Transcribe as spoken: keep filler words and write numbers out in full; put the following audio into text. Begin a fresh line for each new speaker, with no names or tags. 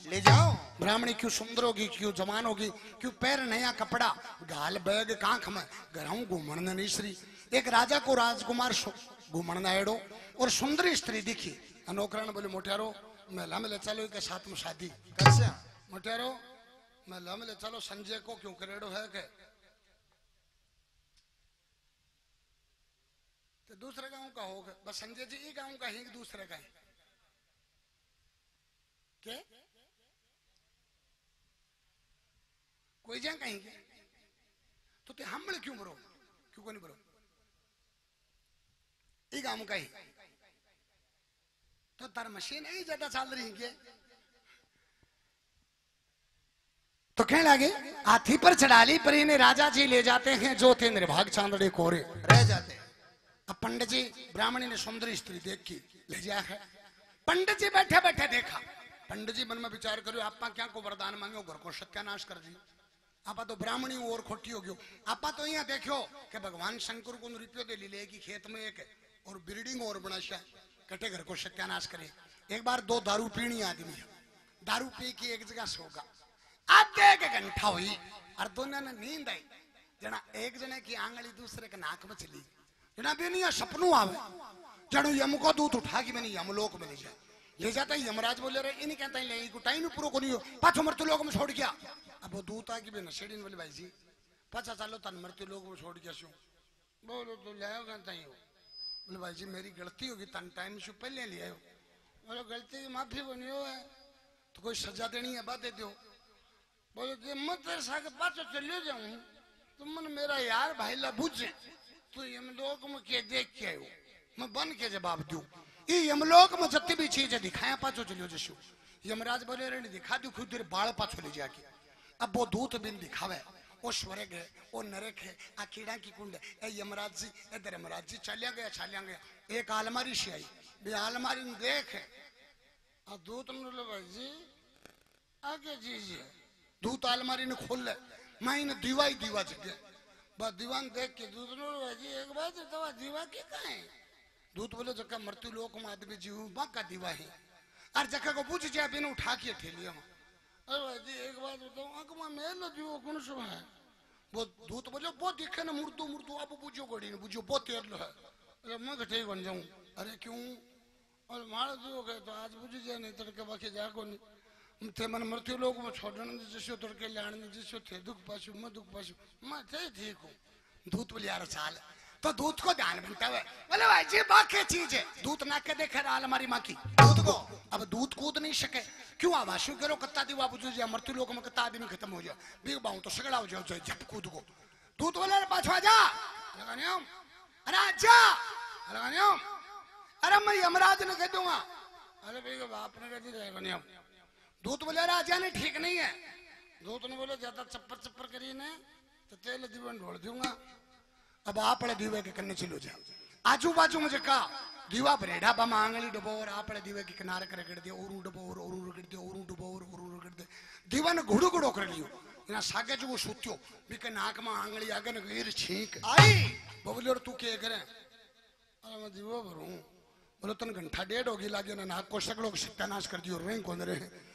ले जाओ।
ब्राह्मणी क्यों सुंदर होगी, क्यों जवान होगी, क्यों पैर नया कपड़ा, गाल बैग कांख में गराऊ घूमण निश्री। एक राजा को राजकुमार घूमण एड़ो और सुंदरी स्त्री दिखी। नौकरान बोले मोटियारो महिला में ले चलो के साथ में शादी
कैसे
मोटियारो महिला में ले चलो संजय को क्यों करेड़ो है के तो दूसरे गांव का होगा बस संजय जी ये गांव का ही दूसरे का है के कोई जा कहीं के तो ते हम क्यों बरो क्यों को नहीं बरो ये गांव का ही तो तार मशीन ही ज्यादा चल रही है तो कहने लगे हाथी पर चढ़ा ली पर इन्हें राजा जी ले जाते हैं जो थे निर्भाग चांदड़े कोरे
रह जाते हैं।
अब पंडित जी ब्राह्मणी ने सुंदरी स्त्री देख की ले जाया है। पंडित जी बैठे बैठे देखा। पंडित जी मन में विचार करो आपा क्या को वरदान मांगो घर को सत्यानाश कर दी। आपा तो ब्राह्मणी और खोटी हो गयो। आपा तो यहाँ देखो कि भगवान शंकर को रुपये दे ले की खेत में एक और बिल्डिंग और बनाशा कटे घर को सत्यानाश करे। एक बार दो दारू पीनी आदमी दारू पी की एक जगह सोगा आधे के घंटा हुई और दोनों ने नींद आई जना एक जने की आंगली दूसरे के नाक में चली जना भी नहीं सपनों आवे जनो यम को दूत उठा के मैंने यमलोक में ले जाए ले जाता है यमराज बोले रहे इन्हीं कहता है ले टाइम पूरा को नहीं हो पाछो मृत्यु लोक में छोड़ गया। अब वो दूत आ गई नशेड़ी बोले भाई जी पाछा चलो तन मृत्यु लोक में छोड़ गया शू बोलो तो ले आओ कहता ही हो बोले भाई जी मेरी गलती होगी तन टाइम शू पहले ले आयो बोलो गलती की माफी बनी हो है तो कोई सजा देनी है बात दे दो बोले कि मैं तेरे साथ पाछो चले जाऊं तुम मन मेरा यार भाई ला बुझे तो यमलोक में के देख के आयो मैं बन के जवाब दूं ये यमलोक में जत्ती भी चीज दिखाया पाछो चलियो जशु यमराज बोले रे दिखा दू खुद तेरे बाल पाछो ले जाके। अब वो दूत बिन दिखावे वो स्वर्ग है वो नरक है आ कीड़ा की कुंड है यमराज जी इधर यमराज जी चलिया गया चलिया गया एक आलमारी से आई बे आलमारी में देख आ दूत बोले भाई जी आगे जी दूत आलमारी ने खोल ले मैं इन दीवा ही दीवा जगे बस दीवान देख के दूत जी एक बात तो दीवा के कहा है दूत बोले जगह मृत्यु लोक में आदमी जीव बा का दीवा है और जगह को पूछ जाए बिन उठा के ठेलिया में अरे भाई जी एक बात बताओ आंख में मेल जीव कौन सो है वो दूत बोले बहुत दिखे ना मुर्दू मुर्दू आप पूछो गोड़ी ने पूछो बहुत तेर लो है अरे मैं ठीक बन जाऊं अरे क्यों और मारा जीव गए तो आज पूछ जाए नहीं तड़के बाकी जाको नहीं थे मन मृत्यु लोग में छोड़ने जिसो तड़के लाने जिसो थे दुख पाशु मैं दुख पाशु मैं थे ठीक हूँ। दूत बोले यार चाल तो दूत को ध्यान बनता है बोले भाई जी बाकी चीज है दूत ना के देखे अलमारी माँ की दूत को अब दूत कूद नहीं सके क्यों आवाशु करो कत्ता दीवा बुझ जाए मृत्यु लोग में कत्ता आदमी खत्म हो जाए बिग बाऊ तो सगड़ा हो जाओ जब कूद को दूत बोले पाछो आजा अरे आजा अरे मैं यमराज ने कह दूंगा अरे भाई बाप ने कह दी जाएगा नियम दूत बोले राजा ने ठीक नहीं है दूत ने बोले ज्यादा चप्पर चप्पर करिए ने तो तेल दीवन ढोल दूंगा। अब आप दीवे के कन्ने चलो जाओ आजू बाजू मुझे कहा दीवा बरेडा बम आंगली डबो और आप दीवे के किनारे कर रगड़ दिया और डबो और और रगड़ दिया और डबो और और रगड़ दे दीवा ने घुड़ो घुड़ो कर लियो इना सागे जो सुत्यो बिके नाक में आंगली आगे न गिर छींक आई बोले और तू के करे अरे मैं दीवा भरूं बोले तन घंटा डेढ़ होगी लागे ना नाक को सगड़ो सत्यानाश कर दियो रें कोन रे